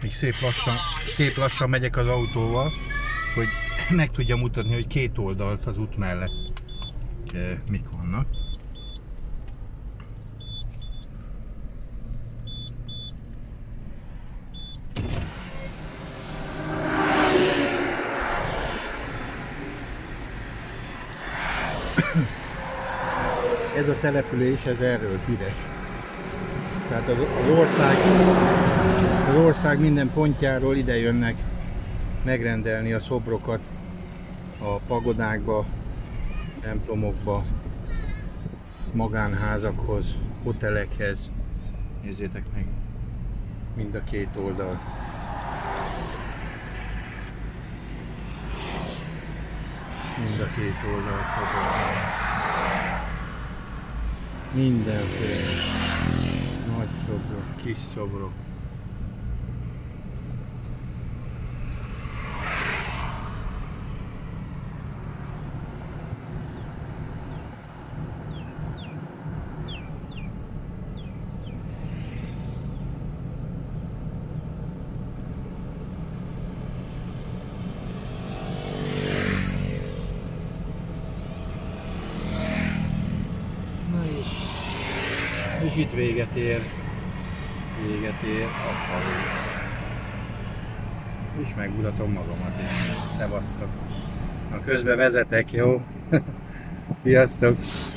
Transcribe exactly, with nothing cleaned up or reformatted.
Még szép lassan, szép lassan megyek az autóval, hogy meg tudja mutatni, hogy két oldalt az út mellett e, mik vannak. Ez a település, ez erről híres. Tehát az, az, ország, az ország minden pontjáról ide jönnek megrendelni a szobrokat a pagodákba, templomokba, magánházakhoz, hotelekhez. Nézzétek meg, mind a két oldal. Mind a két oldal szobrok. Mindenféle nagy szobrok, kis szobrok. És itt véget ér, véget ér a falu. És megmutatom magamat is. Szevasztok. Na közben vezetek, jó? Sziasztok!